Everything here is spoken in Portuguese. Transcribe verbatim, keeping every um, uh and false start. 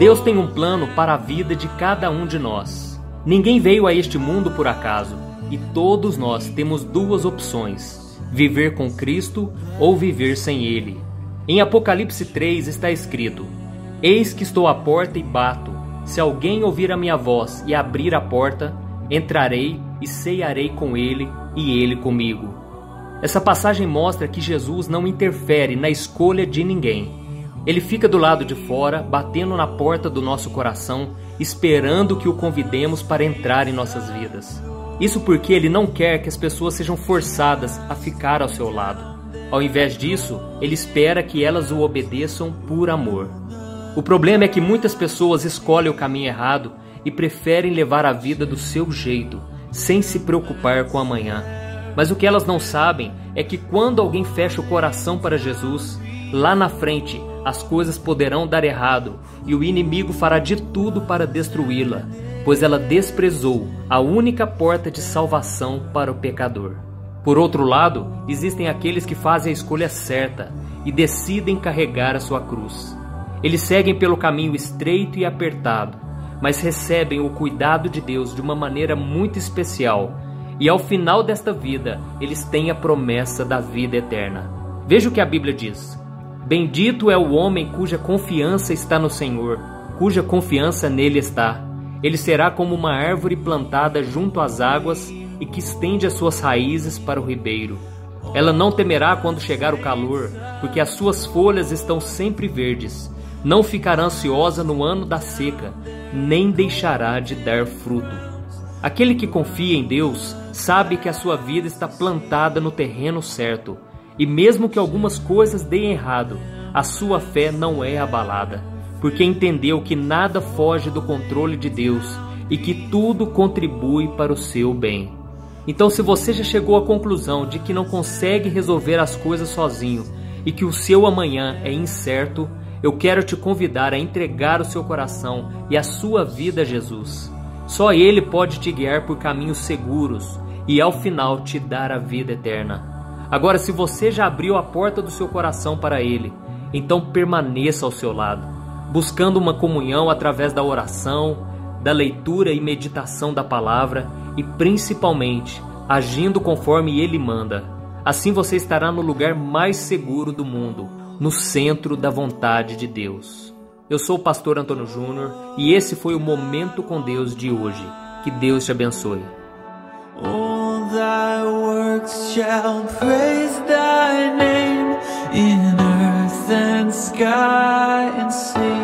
Deus tem um plano para a vida de cada um de nós. Ninguém veio a este mundo por acaso, e todos nós temos duas opções: viver com Cristo ou viver sem Ele. Em Apocalipse três está escrito: Eis que estou à porta e bato. Se alguém ouvir a minha voz e abrir a porta, entrarei e cearei com ele e ele comigo. Essa passagem mostra que Jesus não interfere na escolha de ninguém. Ele fica do lado de fora, batendo na porta do nosso coração, esperando que o convidemos para entrar em nossas vidas. Isso porque Ele não quer que as pessoas sejam forçadas a ficar ao seu lado. Ao invés disso, Ele espera que elas o obedeçam por amor. O problema é que muitas pessoas escolhem o caminho errado e preferem levar a vida do seu jeito, sem se preocupar com amanhã. Mas o que elas não sabem é que quando alguém fecha o coração para Jesus, lá na frente as coisas poderão dar errado e o inimigo fará de tudo para destruí-la, pois ela desprezou a única porta de salvação para o pecador. Por outro lado, existem aqueles que fazem a escolha certa e decidem carregar a sua cruz. Eles seguem pelo caminho estreito e apertado, mas recebem o cuidado de Deus de uma maneira muito especial, e ao final desta vida, eles têm a promessa da vida eterna. Veja o que a Bíblia diz: Bendito é o homem cuja confiança está no Senhor, cuja confiança nele está. Ele será como uma árvore plantada junto às águas e que estende as suas raízes para o ribeiro. Ela não temerá quando chegar o calor, porque as suas folhas estão sempre verdes. Não ficará ansiosa no ano da seca, nem deixará de dar fruto. Aquele que confia em Deus sabe que a sua vida está plantada no terreno certo, e mesmo que algumas coisas deem errado, a sua fé não é abalada, porque entendeu que nada foge do controle de Deus e que tudo contribui para o seu bem. Então, se você já chegou à conclusão de que não consegue resolver as coisas sozinho e que o seu amanhã é incerto, eu quero te convidar a entregar o seu coração e a sua vida a Jesus. Só Ele pode te guiar por caminhos seguros e ao final te dar a vida eterna. Agora, se você já abriu a porta do seu coração para Ele, então permaneça ao seu lado, buscando uma comunhão através da oração, da leitura e meditação da palavra e principalmente agindo conforme Ele manda. Assim você estará no lugar mais seguro do mundo, no centro da vontade de Deus. Eu sou o pastor Antônio Júnior e esse foi o Momento com Deus de hoje. Que Deus te abençoe. All thy works shall praise thy name in earth and sky and sea.